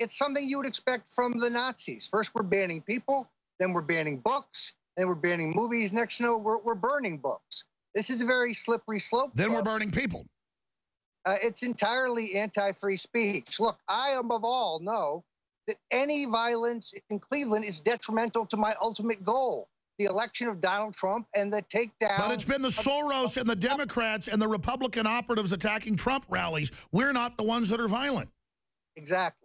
it's something you would expect from the Nazis. First, we're banning people, then we're banning books, then we're banning movies. Next, you know, we're burning books. This is a very slippery slope. Then we're burning people. It's entirely anti-free speech. Look, I, above all, know that any violence in Cleveland is detrimental to my ultimate goal, the election of Donald Trump and the takedown. But it's been the Soros and the Democrats and the Republican operatives attacking Trump rallies. We're not the ones that are violent. Exactly.